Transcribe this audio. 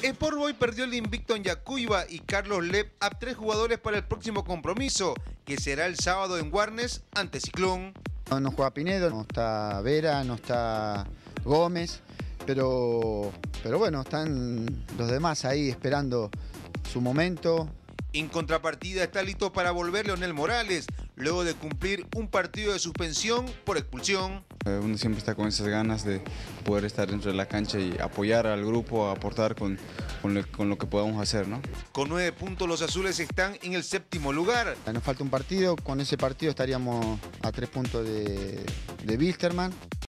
Sport Boys perdió el invicto en Yacuiba y Carlos Lev a 3 jugadores para el próximo compromiso, que será el sábado en Guarnes ante Ciclón. No juega Pinedo, no está Vera, no está Gómez, pero bueno, están los demás ahí esperando su momento. En contrapartida está listo para volver Leonel Morales, luego de cumplir un partido de suspensión por expulsión. Uno siempre está con esas ganas de poder estar dentro de la cancha y apoyar al grupo, aportar con lo que podamos hacer, ¿no? Con 9 puntos los azules están en el 7º lugar. Nos falta un partido, con ese partido estaríamos a 3 puntos de Wilstermann.